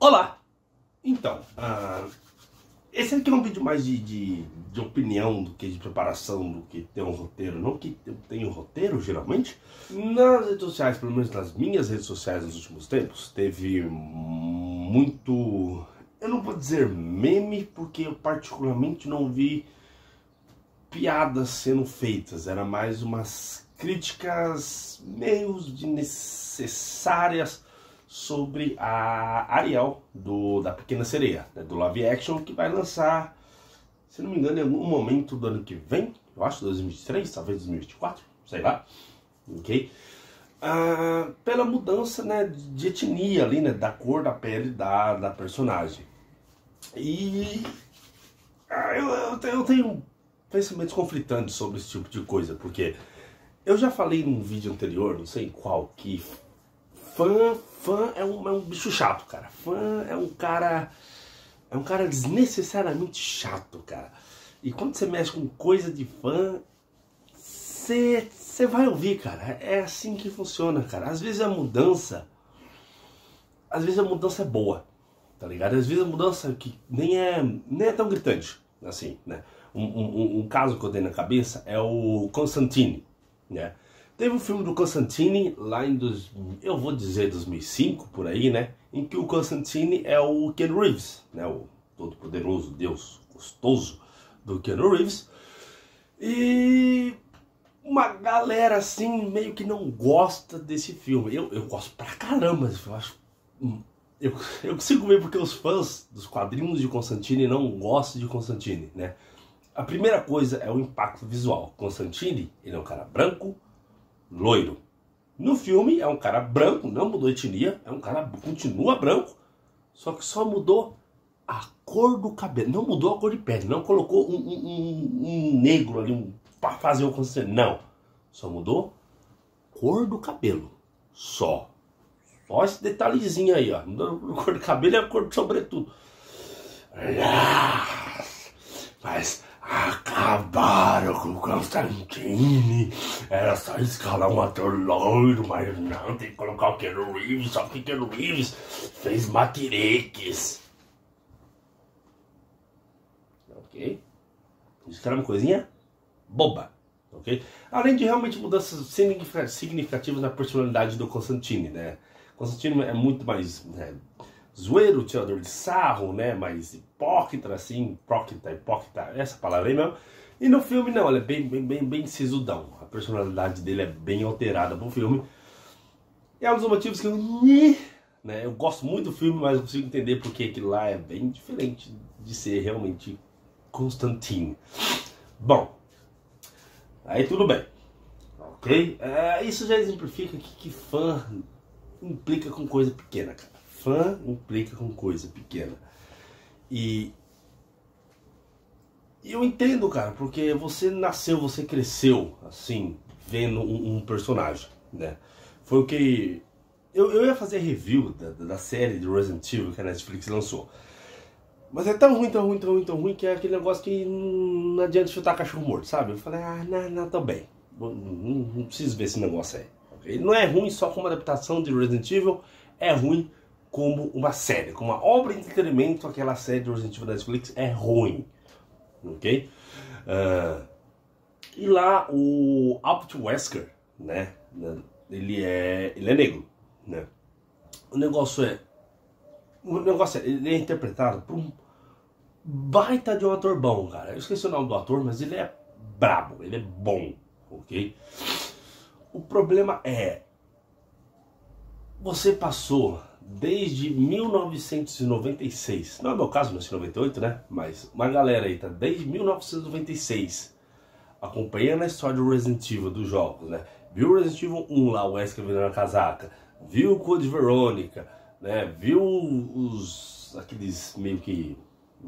Olá! Então, esse aqui é um vídeo mais de opinião do que de preparação, do que ter um roteiro. Não que eu tenha um roteiro, geralmente. Nas redes sociais, pelo menos nas minhas redes sociais nos últimos tempos, teve muito... Eu não vou dizer meme, porque eu particularmente não vi piadas sendo feitas. Era mais umas críticas meio desnecessárias sobre a Ariel da Pequena Sereia, né, do live action, que vai lançar, se não me engano, em algum momento do ano que vem, eu acho 2023, talvez 2024, sei lá, ok? Pela mudança, né, de etnia ali, né, da cor da pele da personagem. E eu tenho pensamentos conflitantes sobre esse tipo de coisa, porque eu já falei num vídeo anterior, não sei qual, que fã é um bicho chato, cara. Fã é um cara desnecessariamente chato, cara. E quando você mexe com coisa de fã, você vai ouvir, cara. É assim que funciona, cara. Às vezes a mudança é boa, tá ligado? Às vezes a mudança que nem é tão gritante, assim, né? Um caso que eu tenho na cabeça é o Constantine, né? Teve um filme do Constantine lá em, eu vou dizer 2005, por aí, né? Em que o Constantine é o Ken Reeves, né? O todo-poderoso Deus gostoso do Ken Reeves. E uma galera, assim, meio que não gosta desse filme. Eu gosto pra caramba desse filme. Eu consigo ver porque os fãs dos quadrinhos de Constantine não gostam de Constantine, né? A primeira coisa é o impacto visual. Constantine, ele é um cara branco, loiro. No filme é um cara branco, não mudou a etnia, é um cara continua branco, só que só mudou a cor do cabelo, não mudou a cor de pele, não colocou um negro ali para fazer o conceito, não, só mudou a cor do cabelo, só esse detalhezinho aí, ó, mudou a cor do cabelo e a cor do sobretudo. Mas acabaram com o Constantine. Era só escalar um ator loiro, mas não, tem que colocar o Keanu Reeves, só que Keanu Reeves fez Maquireques. Ok? Isso era uma coisinha boba, ok? Além de realmente mudanças significativas na personalidade do Constantine, né? Constantine é muito mais, né, zoeiro, tirador de sarro, né, mais hipócrita, assim, hipócrita, essa palavra aí mesmo. E no filme não, ele é bem sisudão. A personalidade dele é bem alterada pro filme. E é um dos motivos que eu gosto muito do filme, mas eu consigo entender porque aquilo lá é bem diferente de ser realmente Constantine. Bom, aí tudo bem, ok? Isso já exemplifica que fã implica com coisa pequena, cara. Fã implica com coisa pequena. E eu entendo, cara, porque você nasceu, você cresceu, assim, vendo um personagem, né? Foi o que... Eu ia fazer review da série de Resident Evil que a Netflix lançou. Mas é tão ruim que é aquele negócio que não adianta chutar cachorro morto, sabe? Eu falei, não, tô bem. Não preciso ver esse negócio aí. Okay? Não é ruim só como adaptação de Resident Evil, é ruim como uma série, como uma obra de entretenimento. Aquela série de Resident Evil da Netflix é ruim, ok? E lá o Albert Wesker, né? Ele é negro, né? O negócio é, ele é interpretado por um baita de um ator bom, cara. Eu esqueci o nome do ator, mas ele é brabo, ele é bom, ok? O problema é, você passou desde 1996, não é meu caso, 1998, né? Mas uma galera aí tá desde 1996 acompanhando a história do Resident Evil, dos jogos, né? Viu o Resident Evil 1 lá, o Wesker vendendo a casaca, viu o Code Verônica, né? Viu aqueles meio que...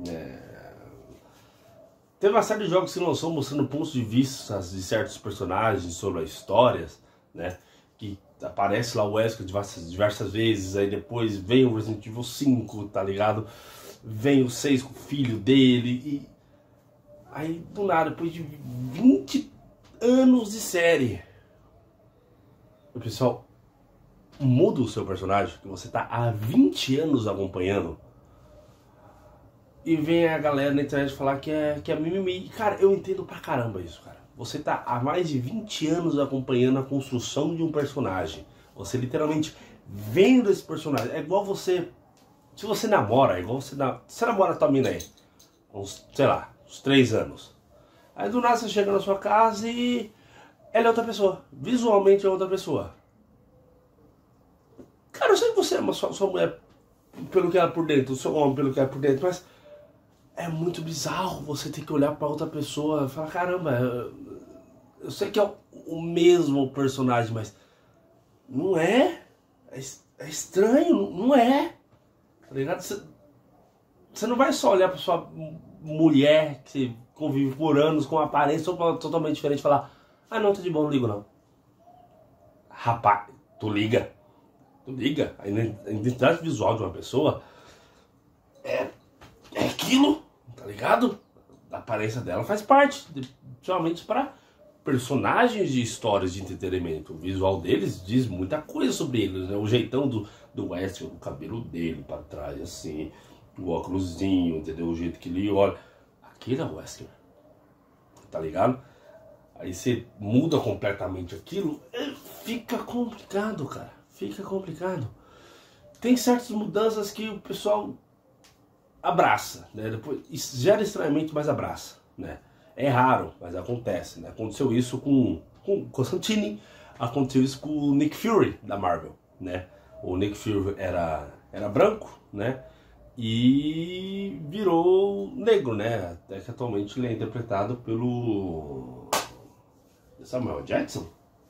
Teve uma série de jogos que lançou mostrando pontos de vista de certos personagens sobre as histórias, né? Que aparece lá o Wesker diversas vezes, aí depois vem o Resident Evil 5, tá ligado? Vem o 6 com o filho dele, e aí do nada, depois de 20 anos de série, o pessoal muda o seu personagem, que você tá há 20 anos acompanhando, e vem a galera na internet falar que é mimimi. Cara, eu entendo pra caramba isso, cara. Você tá há mais de 20 anos acompanhando a construção de um personagem. Você literalmente vendo esse personagem. É igual você... Se você namora, é igual você namora a tua mina aí. Uns, sei lá, uns 3 anos. Aí do nada você chega na sua casa e... ela é outra pessoa. Visualmente é outra pessoa. Cara, eu sei que você ama sua mulher pelo que ela é por dentro, o seu homem pelo que ela é por dentro, mas... é muito bizarro você ter que olhar pra outra pessoa e falar, caramba, eu sei que é o mesmo personagem, mas não é? É estranho, não é? Tá ligado? Você não vai só olhar pra sua mulher que convive por anos com uma aparência totalmente diferente e falar, ah não, tá de boa, não ligo não. Rapaz, tu liga. Tu liga. A identidade visual de uma pessoa é aquilo. Tá ligado? A aparência dela faz parte, principalmente para personagens de histórias de entretenimento. O visual deles diz muita coisa sobre eles, né? O jeitão do Wesker, o cabelo dele para trás, assim, o óculosinho, entendeu? O jeito que ele olha. Aquilo é o Wesker. Tá ligado? Aí você muda completamente aquilo, fica complicado, cara. Fica complicado. Tem certas mudanças que o pessoal abraça, né? Depois gera estranhamento, mas abraça, né? É raro, mas acontece, né? Aconteceu isso com Constantine, aconteceu isso com o Nick Fury da Marvel, né? O Nick Fury era branco, né? E virou negro, né? Até que atualmente ele é interpretado pelo Samuel Jackson.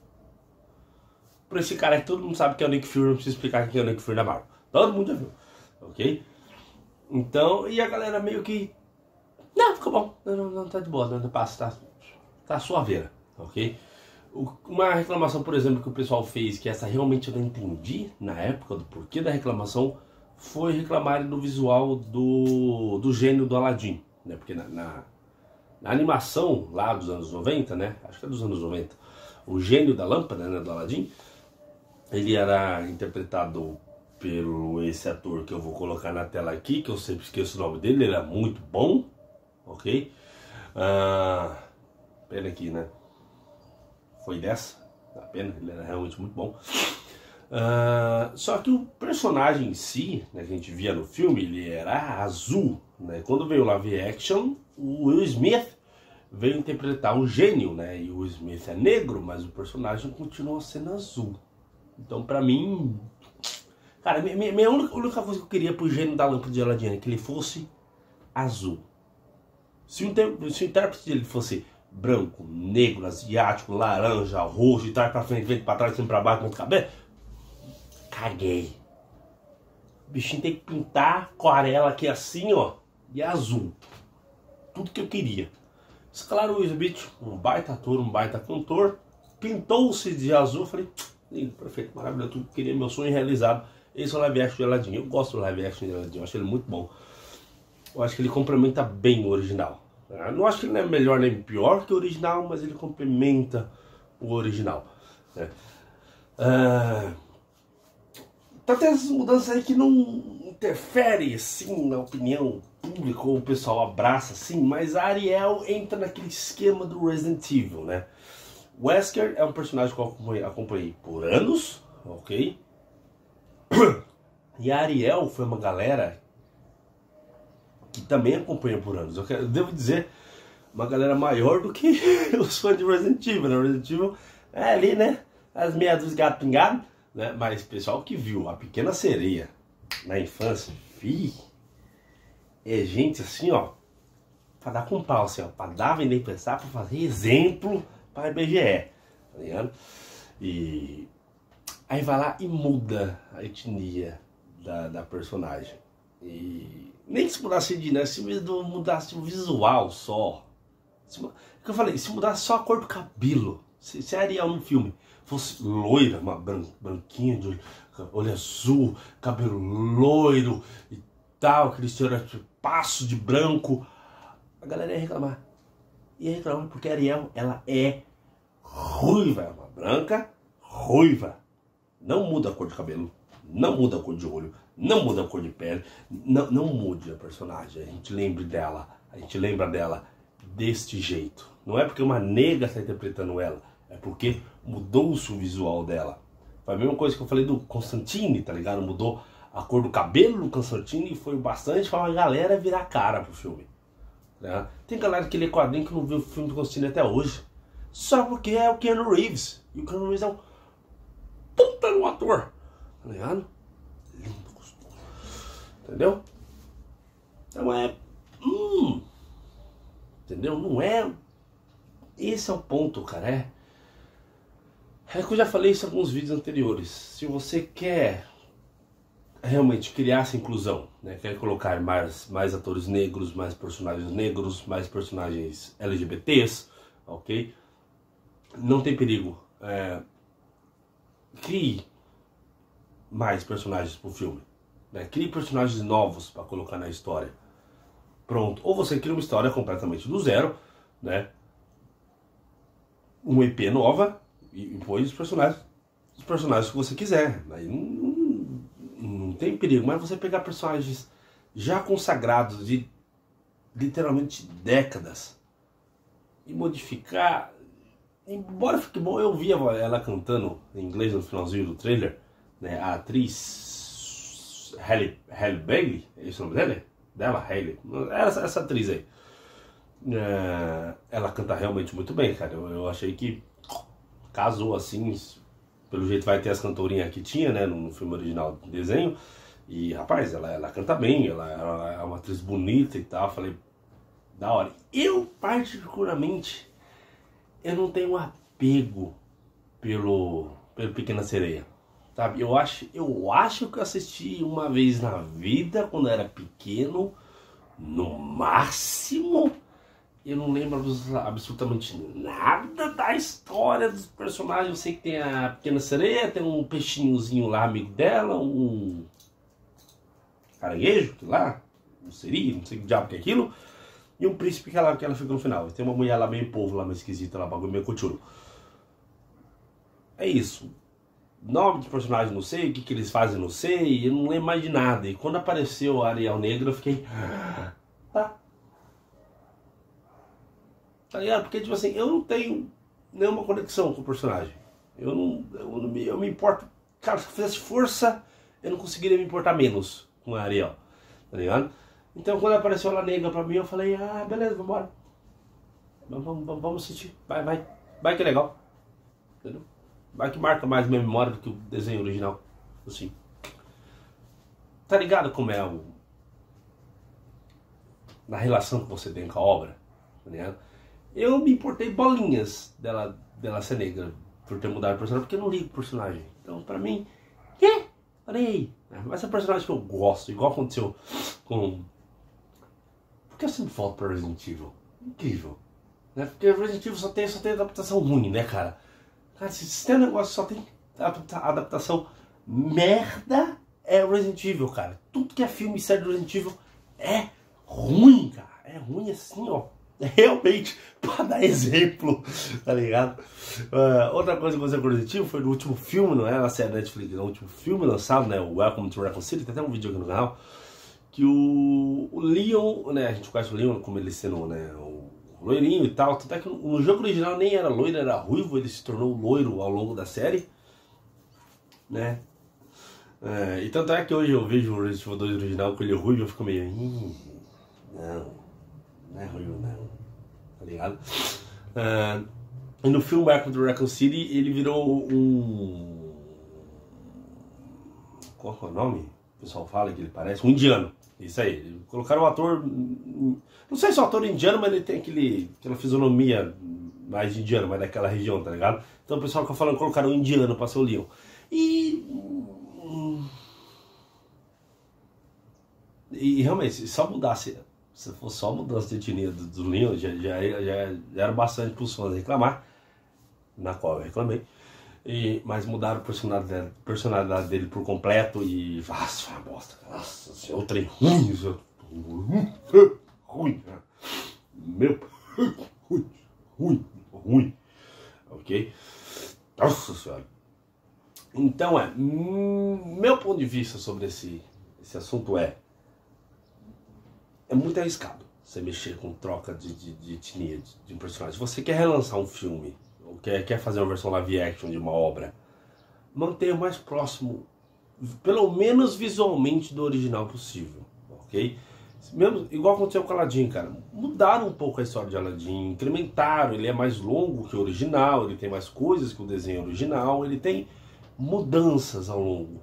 Por esse cara que todo mundo sabe que é o Nick Fury, não precisa explicar quem é o Nick Fury da Marvel. Todo mundo já viu, ok? Então, e a galera meio que... não, ficou bom, não tá de boa, não passa, tá suaveira, ok? Uma reclamação, por exemplo, que o pessoal fez, que essa realmente eu não entendi na época do porquê da reclamação, foi reclamar do visual do gênio do Aladdin, né? Porque na animação lá dos anos 90, né? Acho que é dos anos 90, o gênio da lâmpada, né, do Aladdin, ele era interpretado pelo esse ator que eu vou colocar na tela aqui, que eu sempre esqueço o nome dele, ele é muito bom, ok? Pena aqui, né? Foi dessa, a pena, ele era realmente muito bom. Só que o personagem em si, né, que a gente via no filme, ele era azul, né? Quando veio o live action, o Will Smith veio interpretar um gênio, né? E o Will Smith é negro, mas o personagem continua sendo azul. Então, pra mim... cara, minha única coisa que eu queria pro gênio da lâmpada de Aladdin é que ele fosse azul. Se o intérprete dele fosse branco, negro, asiático, laranja, roxo, de trás pra frente, vento pra trás, sempre pra baixo, ponto cabelo, caguei. O bichinho tem que pintar aquarela aqui assim, ó, e azul. Tudo que eu queria. Escalaram o Will Smith, um baita ator, um baita cantor, pintou-se de azul, eu falei, lindo, perfeito, maravilhoso, tudo que eu queria, meu sonho realizado. Esse é o live action de Aladdin. Eu gosto do live action de Aladdin, eu acho ele muito bom. Eu acho que ele complementa bem o original. Eu não acho que ele não é melhor nem pior que o original, mas ele complementa o original, né? Tá tendo essas mudanças aí que não interfere assim na opinião pública, ou o pessoal abraça assim, mas a Ariel entra naquele esquema do Resident Evil, né? Wesker é um personagem que eu acompanhei por anos, ok? E a Ariel foi uma galera que também acompanha por anos. Eu devo dizer, uma galera maior do que os fãs de Resident Evil, né? Resident Evil é ali, né? As meias dos gatos pingados, né? Mas pessoal que viu A Pequena Sereia na infância, é gente assim, ó, pra dar com pau, assim, ó, pra dar, vender, pensar, pra fazer exemplo para IBGE, tá ligado? E aí vai lá e muda a etnia da personagem. E nem que se mudasse de, né? Se mudasse o visual só. O que eu falei, se mudasse só a cor do cabelo. Se a Ariel no filme fosse loira, uma branquinha, de olho azul, cabelo loiro e tal, aquele estereotipaço de branco, a galera ia reclamar. Ia reclamar porque a Ariel, ela é ruiva, é uma branca ruiva. Não muda a cor de cabelo, não muda a cor de olho, não muda a cor de pele, não mude a personagem. A gente lembra dela deste jeito. Não é porque uma negra está interpretando ela, é porque mudou-se o visual dela. Foi a mesma coisa que eu falei do Constantine, tá ligado? Mudou a cor do cabelo do Constantine e foi bastante pra uma galera virar cara pro filme. Né? Tem galera que lê quadrinho que não viu o filme do Constantine até hoje. Só porque é o Keanu Reeves. E o Keanu Reeves é um puta no ator. Tá ligado? Lindo, gostoso. Entendeu? Então é... Entendeu? Não é... Esse é o ponto, cara. É que eu já falei isso em alguns vídeos anteriores. Se você quer realmente criar essa inclusão, né? Quer colocar mais atores negros, mais personagens LGBTs, ok? Não tem perigo. Crie mais personagens pro filme. Né? Crie personagens novos para colocar na história. Pronto. Ou você cria uma história completamente do zero, né? Uma EP nova e põe os personagens que você quiser. Aí não tem perigo. Mas você pegar personagens já consagrados de literalmente décadas e modificar. Embora fique bom, eu vi ela cantando em inglês no finalzinho do trailer, né? A atriz Halle Bailey, é esse o nome dela? Halle. Essa atriz aí. Ela canta realmente muito bem, cara. Eu achei que casou assim. Pelo jeito vai ter as cantorinhas que tinha, né? No filme original do desenho. E rapaz, ela canta bem, ela é uma atriz bonita e tal. Falei, da hora. Eu, particularmente, eu não tenho apego pelo Pequena Sereia, sabe? Eu acho que eu assisti uma vez na vida, quando eu era pequeno, no máximo. Eu não lembro absolutamente nada da história dos personagens. Eu sei que tem a Pequena Sereia, tem um peixinhozinho lá, amigo dela, um caranguejo, lá, não sei que diabo que é aquilo. E um príncipe que ela fica no final. E tem uma mulher lá meio povo, lá meio esquisita, lá, bagulho meio cochuro. É isso. Nome de personagem não sei, o que eles fazem não sei, eu não lembro mais de nada. E quando apareceu a Ariel Negra eu fiquei... Tá ligado? Porque tipo assim, eu não tenho nenhuma conexão com o personagem. Eu me importo... Cara, se eu fizesse força, eu não conseguiria me importar menos com a Ariel. Tá ligado? Então quando apareceu ela negra pra mim, eu falei, beleza, vambora. Vamos assistir. Vai que é legal. Entendeu? Vai que marca mais minha memória do que o desenho original. Assim. Tá ligado como é na relação que você tem com a obra? Tá ligado? Eu me importei bolinhas dela ser negra por ter mudado o personagem, porque eu não ligo o personagem. Então pra mim, parei. Mas é um personagem que eu gosto, igual aconteceu com... Por que eu sempre volto pra Resident Evil? Incrível. Né? Porque Resident Evil só tem adaptação ruim, né, cara? Cara, se tem um negócio que só tem adaptação merda, é Resident Evil, cara. Tudo que é filme e série do Resident Evil é ruim, cara. É ruim assim, ó. Realmente, pra dar exemplo, tá ligado? Outra coisa que aconteceu com o Resident Evil foi no último filme, não é na série Netflix, no último filme lançado, né? O Welcome to Raccoon City, tem até um vídeo aqui no canal. Que o Leon, né? A gente conhece o Leon como ele sendo, né? O loirinho e tal. Até que no jogo original nem era loiro, era ruivo. Ele se tornou loiro ao longo da série, né? E tanto é que hoje eu vejo o Resident Evil 2 original com ele ruivo, eu fico meio... Não é ruivo não, tá ligado? E no filme Welcome to Raccoon City ele virou um... Qual é o nome? O pessoal fala que ele parece um indiano. Isso aí, colocaram um ator, não sei se é um ator indiano, mas ele tem aquela fisionomia mais indiana, mais daquela região, tá ligado? Então o pessoal fica falando que colocaram um indiano pra ser o Leon. E realmente, se só mudasse, se fosse só mudança de etnia do Leon, já era bastante pros fãs reclamar, na qual eu reclamei. Mas mudaram a personalidade dele por completo e... Nossa, foi uma bosta. Nossa, esse é o trem ruim. Ruim. Meu... Ruim. Ok? Nossa senhora. Então meu ponto de vista sobre esse assunto é muito arriscado você mexer com troca de etnia de um personagem. Se você quer relançar um filme, ou quer fazer uma versão live action de uma obra, mantenha o mais próximo, pelo menos visualmente, do original possível, ok? Mesmo, igual aconteceu com Aladdin, cara. Mudaram um pouco a história de Aladdin, incrementaram, ele é mais longo que o original, ele tem mais coisas que o desenho original, ele tem mudanças ao longo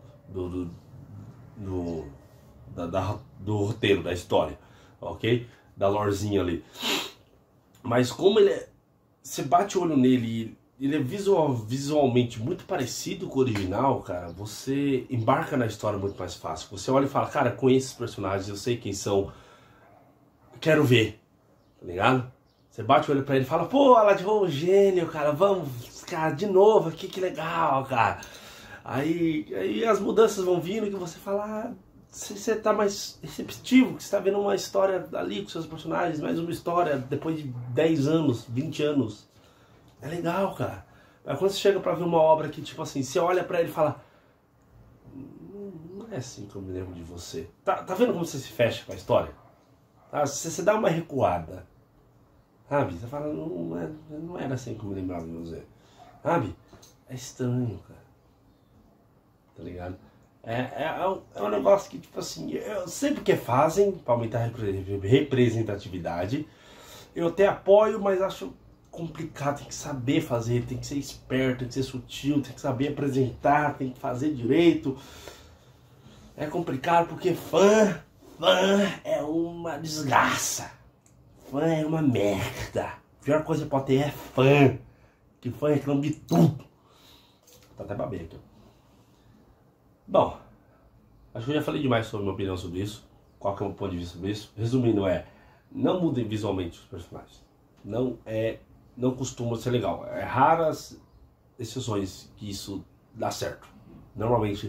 do roteiro, da história, ok? Da lorezinha ali. Mas como ele é, você bate o olho nele e ele é visualmente muito parecido com o original, cara, você embarca na história muito mais fácil. Você olha e fala, cara, conheço esses personagens, eu sei quem são, quero ver, tá ligado? Você bate o olho pra ele e fala, pô, Aladdin, ô, gênio, cara, vamos, cara, de novo aqui, que legal, cara. Aí as mudanças vão vindo que você fala, você tá mais receptivo, que você tá vendo uma história ali com seus personagens, mais uma história depois de 10 anos, 20 anos. É legal, cara. Mas quando você chega pra ver uma obra que, tipo assim, você olha pra ele e fala, não é assim que eu me lembro de você. Tá vendo como você se fecha com a história? Tá? Você dá uma recuada, sabe? Você fala, não era assim que eu me lembrava de você. Sabe? É estranho, cara. Tá ligado? É um negócio que, tipo assim, eu sei porque fazem pra aumentar a representatividade. Eu até apoio, mas acho complicado, tem que saber fazer, tem que ser esperto, tem que ser sutil, tem que saber apresentar, tem que fazer direito. É complicado porque fã é uma desgraça. Fã é uma merda. A pior coisa que pode ter é fã. Que fã reclama de tudo. Tá até babei aqui. Bom, acho que eu já falei demais sobre a minha opinião sobre isso. Qual que é o meu ponto de vista sobre isso? Resumindo, não mudem visualmente os personagens. Não costuma ser legal. É raras exceções que isso dá certo. Normalmente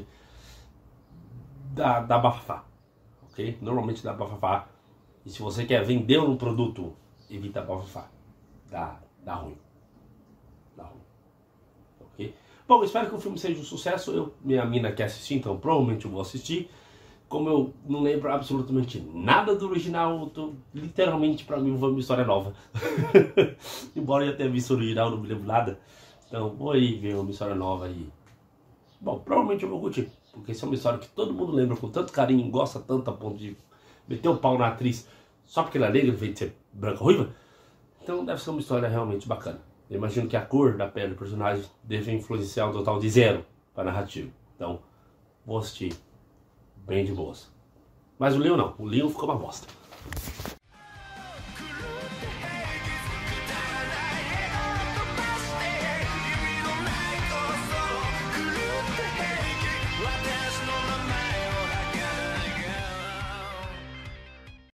dá bafafá, ok? Normalmente dá bafafá. E se você quer vender um produto, evita bafafá. Dá ruim. Dá ruim. Ok? Bom, espero que o filme seja um sucesso. Minha mina quer assistir, então provavelmente eu vou assistir. Como eu não lembro absolutamente nada do original, literalmente pra mim foi uma história nova. Embora eu já tenha visto o original, não me lembro nada. Então vou aí ver uma história nova aí. Bom, provavelmente eu vou curtir, porque essa é uma história que todo mundo lembra com tanto carinho, gosta tanto a ponto de meter o pau na atriz só porque ela é negra, em vez de ser branca ruiva. Então deve ser uma história realmente bacana. Eu imagino que a cor da pele do personagem deve influenciar um total de 0 para a narrativa. Então, vou assistir bem de boas. Mas o Leon não, o Leon ficou uma bosta.